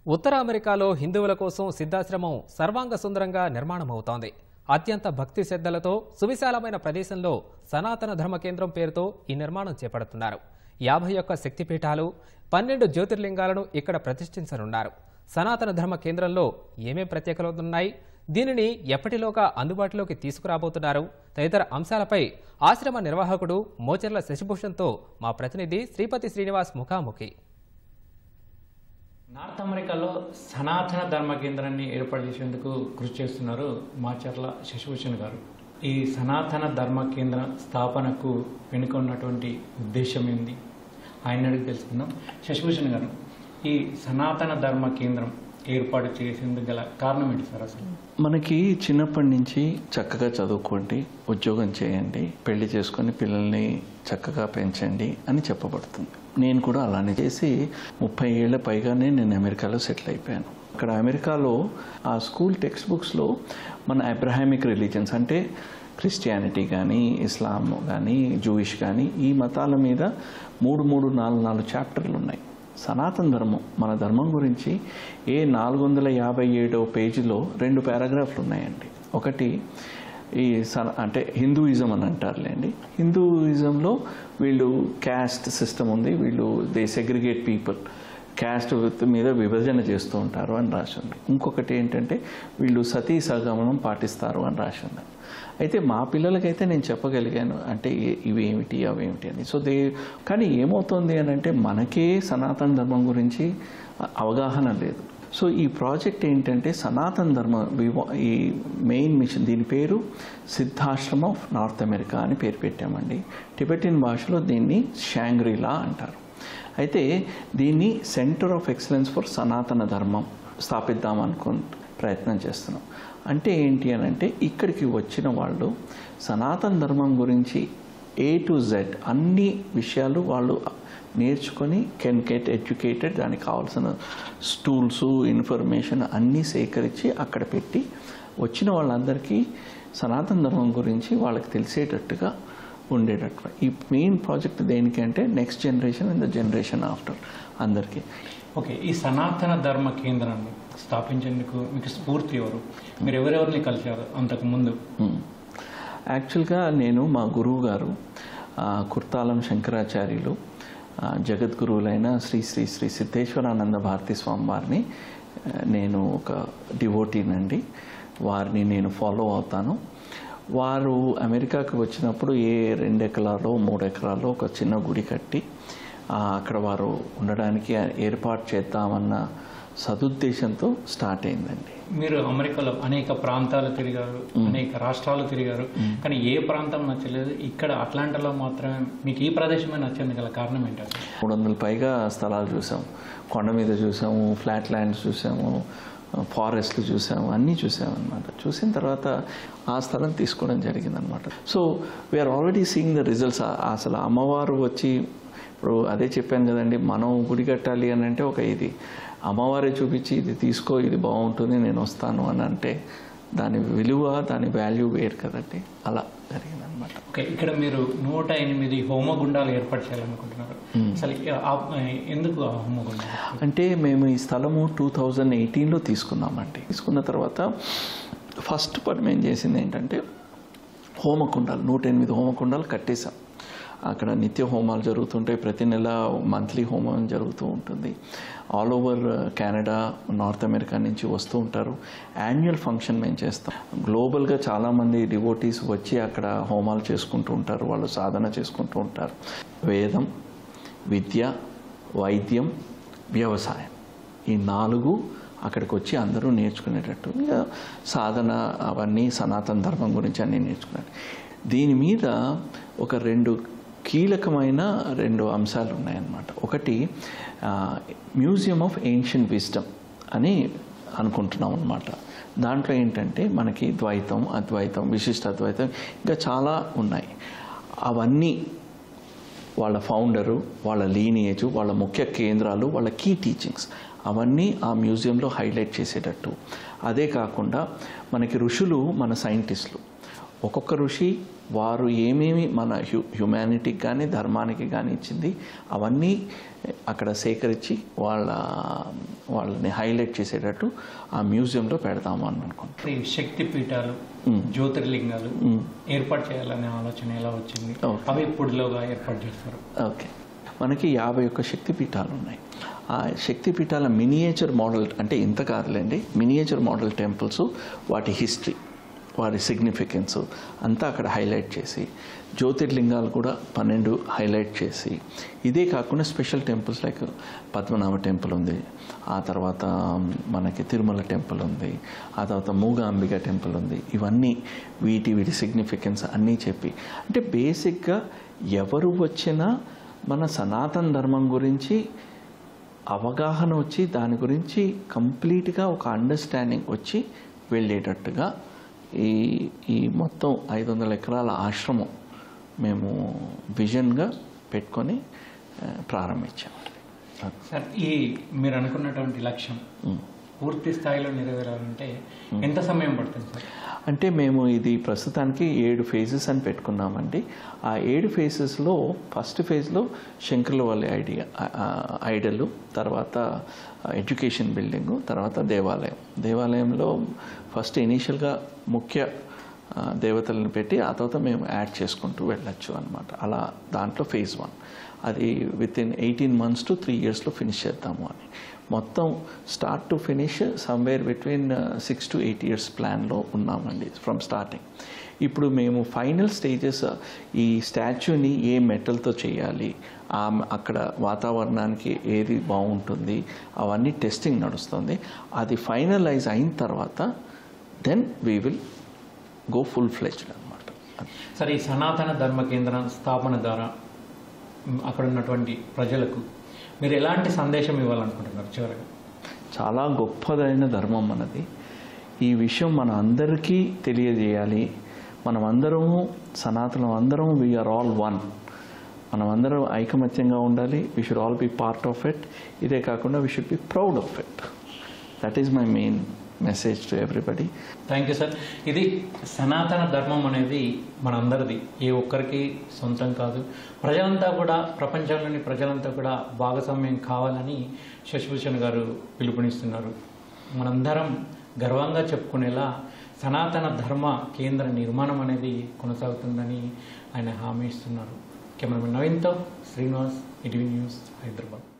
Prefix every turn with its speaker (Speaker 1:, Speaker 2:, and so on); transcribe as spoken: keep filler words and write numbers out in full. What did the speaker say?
Speaker 1: ఉత్తర అమెరికాలో హిందువుల కోసం సిద్ధాశ్రమం సర్వాంగ సుందరంగా నిర్మాణమవుతోంది. అత్యంత భక్తి శ్రద్ధలతో సువిశాలమైన ప్రదేశంలో సనాతన ధర్మ కేంద్రం పేరుతో ఈ నిర్మాణం చేపడుతున్నారు. యాభై ఒక్క శక్తిపీఠాలు, పన్నెండు జ్యోతిర్లింగాలను ఇక్కడ ప్రతిష్ఠించనున్నారు. సనాతన ధర్మ కేంద్రంలో ఏమేం ప్రత్యేకతలున్నాయి, దీనిని ఎప్పటిలోగా అందుబాటులోకి తీసుకురాబోతున్నారు తదితర అంశాలపై ఆశ్రమ నిర్వాహకుడు మోచెర్ల శశిభూషణ్తో మా ప్రతినిధి శ్రీపతి శ్రీనివాస్ ముఖాముఖి.
Speaker 2: నార్త్ అమెరికాలో సనాతన ధర్మ కేంద్రాన్ని ఏర్పాటు చేసేందుకు కృషి చేస్తున్నారు మోచెర్ల శశిభూషణ్ గారు. ఈ సనాతన ధర్మ కేంద్ర స్థాపనకు వెనుక ఉన్నటువంటి ఉద్దేశం ఏంది ఆయన అడిగి తెలుసుకుందాం. శశిభూషణ్ గారు, ఈ సనాతన ధర్మ కేంద్రం ఏర్పాటు చేసేందుకు గల కారణం ఏంటి సార్? అసలు
Speaker 3: మనకి చిన్నప్పటి నుంచి చక్కగా చదువుకోండి, ఉద్యోగం చేయండి, పెళ్లి చేసుకొని పిల్లల్ని చక్కగా పెంచండి అని చెప్పబడుతుంది. నేను కూడా అలానే చేసి ముప్పై ఏళ్ల పైగానే నేను అమెరికాలో సెటిల్ అయిపోయాను. అక్కడ అమెరికాలో ఆ స్కూల్ టెక్స్ట్ బుక్స్లో మన అబ్రహామిక్ రిలీజన్స్ అంటే క్రిస్టియానిటీ కానీ, ఇస్లాం కానీ, జూయిష్ కానీ ఈ మతాల మీద మూడు మూడు నాలుగు నాలుగు చాప్టర్లు ఉన్నాయి. సనాతన ధర్మం, మన ధర్మం గురించి ఏ నాలుగు వందల యాభై ఏడో పేజీలో రెండు పారాగ్రాఫ్లు ఉన్నాయండి. ఒకటి ఈ సన అంటే హిందూయిజం అని అంటారులేండి. హిందూయిజంలో వీళ్ళు క్యాస్ట్ సిస్టమ్ ఉంది, వీళ్ళు దే సెగ్రిగేట్ పీపుల్, క్యాస్ట్ మీద విభజన చేస్తూ ఉంటారు అని రాసింది. ఇంకొకటి ఏంటంటే వీళ్ళు సతీ సహగమనం పాటిస్తారు అని రాసింది. అయితే మా పిల్లలకైతే నేను చెప్పగలిగాను అంటే ఇవేమిటి అవేమిటి అని. సో దే కానీ ఏమవుతుంది అని అంటే మనకే సనాతన ధర్మం గురించి అవగాహన లేదు. సో ఈ ప్రాజెక్ట్ ఏంటంటే సనాతన ధర్మ ఈ మెయిన్ మిషన్, దీని పేరు సిద్ధాశ్రమం ఆఫ్ నార్త్ అమెరికా అని పేరు పెట్టామండి. టిబెటిన్ భాషలో దీన్ని షాంగ్రీలా అంటారు. అయితే దీన్ని సెంటర్ ఆఫ్ ఎక్సలెన్స్ ఫర్ సనాతన ధర్మం స్థాపిద్దాం అనుకుని ప్రయత్నం చేస్తున్నాం. అంటే ఏంటి అని అంటే ఇక్కడికి వచ్చిన వాళ్ళు సనాతన ధర్మం గురించి ఏ టు జెడ్ అన్ని విషయాలు వాళ్ళు నేర్చుకొని కెన్ గెట్ ఎడ్యుకేటెడ్, దానికి కావాల్సిన టూల్స్, ఇన్ఫర్మేషన్ అన్నీ సేకరించి అక్కడ పెట్టి వచ్చిన వాళ్ళందరికీ సనాతన ధర్మం గురించి వాళ్ళకి తెలిసేటట్టుగా ఉండేటట్టు. ఈ మెయిన్ ప్రాజెక్ట్ దేనికి అంటే next generation and the generation after అందరికీ.
Speaker 2: ఓకే, ఈ సనాతన ధర్మ కేంద్రాన్ని స్థాపించేందుకు మీకు స్ఫూర్తి ఎవరు? మీరు ఎవరెవరిని కలిశారు అంతకు ముందు?
Speaker 3: యాక్చువల్గా నేను మా గురువు గారు కుర్తాలం శంకరాచార్యులు, జగద్గురువులైన శ్రీ శ్రీ శ్రీ సిద్ధేశ్వరానంద భారతీ స్వామి వారిని నేను ఒక డివోటీనండి. వారిని నేను ఫాలో అవుతాను. వారు అమెరికాకి వచ్చినప్పుడు ఏ రెండు ఎకరాల్లో మూడు ఎకరాల్లో ఒక చిన్న గుడి కట్టి అక్కడ వారు ఉండడానికి ఏర్పాటు చేద్దామన్న సదుద్దేశంతో స్టార్ట్ అయిందండి.
Speaker 2: మీరు అమెరికాలో అనేక ప్రాంతాలు తిరిగారు, అనేక రాష్ట్రాలు తిరిగారు, కానీ ఏ ప్రాంతం నచ్చలేదు, ఇక్కడ అట్లాంటాలో మాత్రమే మీకు ఈ ప్రదేశమే నచ్చింది గల కారణం ఏంటంటే?
Speaker 3: మూడు వందల పైగా స్థలాలు చూసాము, కొండ మీద చూసాము, ఫ్లాట్ ల్యాండ్స్ చూసాము, ఫారెస్ట్లు చూసాము, అన్నీ చూసాము అనమాట. చూసిన తర్వాత ఆ స్థలం తీసుకోవడం జరిగిందనమాట. So we're already seeing the results. అసలు అమ్మవారు వచ్చి ఇప్పుడు అదే చెప్పాను కదండి, మనం గుడి కట్టాలి అని అంటే ఒక ఇది అమ్మవారే చూపించి ఇది తీసుకో, ఇది బాగుంటుంది, నేను వస్తాను అని అంటే దాని విలువ, దాని వాల్యూ వేరు కదండి. అలా జరిగిందనమాట.
Speaker 2: ఓకే, ఇక్కడ మీరు నూట ఎనిమిది హోమగుండాలు ఏర్పాటు చేయాలనుకుంటున్నారు. అసలు ఎందుకు ఆ హోమగుండాలు?
Speaker 3: అంటే మేము ఈ స్థలము టూ థౌజండ్ ఎయిటీన్లో తీసుకున్నామండి. తీసుకున్న తర్వాత ఫస్ట్ పని మేము చేసింది ఏంటంటే హోమకుండాలు, నూట ఎనిమిది హోమకుండాలు కట్టేశాం. అక్కడ నిత్య హోమాలు జరుగుతుంటాయి, ప్రతి నెల మంత్లీ హోమం జరుగుతూ ఉంటుంది. All over Canada, North America నుంచి వస్తూ ఉంటారు. యాన్యువల్ ఫంక్షన్ మేము చేస్తాం. గ్లోబల్గా చాలామంది డివోటీస్ వచ్చి అక్కడ హోమాలు చేసుకుంటూ ఉంటారు, వాళ్ళు సాధన చేసుకుంటూ ఉంటారు. వేదం, విద్య, వైద్యం, వ్యవసాయం ఈ నాలుగు అక్కడికి వచ్చి అందరూ నేర్చుకునేటట్టు సాధన, అవన్నీ సనాతన ధర్మం గురించి అన్నీ నేర్చుకున్నారు. దీని మీద ఒక రెండు కీలకమైన రెండు అంశాలు ఉన్నాయన్నమాట. ఒకటి మ్యూజియం ఆఫ్ ఏన్షియంట్ విజ్డమ్ అని అనుకుంటున్నాం అన్నమాట. దాంట్లో ఏంటంటే మనకి ద్వైతం, అద్వైతం, విశిష్ట అద్వైతం ఇంకా చాలా ఉన్నాయి. అవన్నీ వాళ్ళ ఫౌండరు, వాళ్ళ లీనియేజు, వాళ్ళ ముఖ్య కేంద్రాలు, వాళ్ళ కీ టీచింగ్స్ అవన్నీ ఆ మ్యూజియంలో హైలైట్ చేసేటట్టు. అదే కాకుండా మనకి ఋషులు మన సైంటిస్టులు, ఒక్కొక్క ఋషి వారు ఏమేమి మన హ్యూ హ్యుమానిటీకి కానీ ధర్మానికి కానీ ఇచ్చింది అవన్నీ అక్కడ సేకరించి వాళ్ళ వాళ్ళని హైలైట్ చేసేటట్టు ఆ మ్యూజియంలో పెడతాము అని అనుకుంటున్నాం.
Speaker 2: ఈ శక్తి పీఠాలు, జ్యోతిర్లింగాలు ఏర్పాటు చేయాలనే ఆలోచన ఎలా వచ్చింది? అవి ఇప్పుడులోగా ఏర్పాటు చేస్తారు.
Speaker 3: ఓకే, మనకి యాభై ఒక్క శక్తి పీఠాలు ఉన్నాయి. ఆ శక్తి పీఠాల మినియేచర్ మోడల్, అంటే ఇంత కాదులేండి, మినియేచర్ మోడల్ టెంపుల్స్, వాటి హిస్టరీ, వాటి సిగ్నిఫికెన్స్ అంతా అక్కడ హైలైట్ చేసి, జ్యోతిర్లింగాలు కూడా పన్నెండు హైలైట్ చేసి, ఇదే కాకుండా special temples like Padmanabha temple ఉంది, ఆ తర్వాత మనకి తిరుమల టెంపుల్ ఉంది, ఆ తర్వాత మూగాంబిక టెంపుల్ ఉంది. ఇవన్నీ వీటి వీటి సిగ్నిఫికెన్స్ అన్నీ చెప్పి, అంటే బేసిక్గా ఎవరు వచ్చినా మన సనాతన ధర్మం గురించి అవగాహన వచ్చి దాని గురించి కంప్లీట్గా ఒక అండర్స్టాండింగ్ వచ్చి వెళ్ళేటట్టుగా ఈ ఈ మొత్తం ఐదు వందల ఎకరాల ఆశ్రమం మేము విజన్గా పెట్టుకొని ప్రారంభించాము.
Speaker 2: సార్, ఈ మీరు అనుకున్నటువంటి లక్ష్యం పూర్తి స్థాయిలో నెరవేరాలంటే ఎంత సమయం పడుతుంది సార్?
Speaker 3: అంటే మేము ఇది ప్రస్తుతానికి ఏడు ఫేజెస్ అని పెట్టుకున్నామండి. ఆ ఏడు ఫేజెస్లో ఫస్ట్ ఫేజ్లో శంకర్లవల్లి ఐడియా ఐడలు, తర్వాత ఎడ్యుకేషన్ బిల్డింగు, తర్వాత దేవాలయం. దేవాలయంలో ఫస్ట్ ఇనీషియల్గా ముఖ్య దేవతలను పెట్టి ఆ తర్వాత మేము యాడ్ చేసుకుంటూ వెళ్ళొచ్చు అనమాట. అలా దాంట్లో ఫేజ్ వన్ అది with in eighteen months to three ఇయర్స్లో ఫినిష్ చేద్దాము అని. మొత్తం start to finish somewhere between six to eight years ప్లాన్లో ఉన్నామండి ఫ్రమ్ స్టార్టింగ్. ఇప్పుడు మేము ఫైనల్ స్టేజెస్ ఈ స్టాచ్యూని ఏ మెటల్తో చేయాలి, అక్కడ వాతావరణానికి ఏది బాగుంటుంది, అవన్నీ టెస్టింగ్ నడుస్తుంది. అది ఫైనలైజ్ అయిన తర్వాత then we will go full fledged అనమాట.
Speaker 2: సరే, ఈ సనాతన ధర్మ కేంద్రం స్థాపన ద్వారా అక్కడ ఉన్నటువంటి ప్రజలకు మీరు ఎలాంటి సందేశం ఇవ్వాలనుకుంటున్నారు చివరిగా?
Speaker 3: చాలా గొప్పదైన ధర్మం మనది. ఈ విషయం మన అందరికీ తెలియజేయాలి. మనం అందరము సనాతనం, అందరం వీఆర్ ఆల్ వన్. మనం అందరం ఐకమత్యంగా ఉండాలి. We should all be part of it. ఇదే కాకుండా we should be proud of it. That is my main message to everybody.
Speaker 2: Thank you sir. ఇది సనాతన ధర్మం అనేది మనందరిది, ఏ ఒక్కరికి సొంతం కాదు. ప్రజలంతా కూడా, ప్రపంచంలోని ప్రజలంతా కూడా భాగస్వామ్యం కావాలని శశిభూషణ్ గారు పిలుపునిస్తున్నారు. మనందరం గర్వంగా చెప్పుకునేలా సనాతన ధర్మ కేంద్ర నిర్మాణం అనేది కొనసాగుతుందని ఆయన హామీ ఇస్తున్నారు. కెమెరామెన్ నవీన్తో శ్రీనివాస్, ఈటీవీ న్యూస్, హైదరాబాద్.